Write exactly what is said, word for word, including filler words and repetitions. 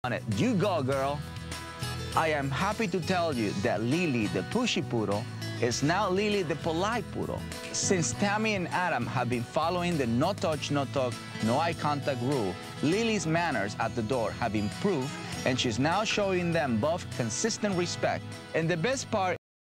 on it. You go, girl. I am happy to tell you that Lily, the pushy poodle, is now Lily, the polite poodle. Since Tammy and Adam have been following the no touch, no talk, no eye contact rule, Lily's manners at the door have improved, and she's now showing them both consistent respect. And the best part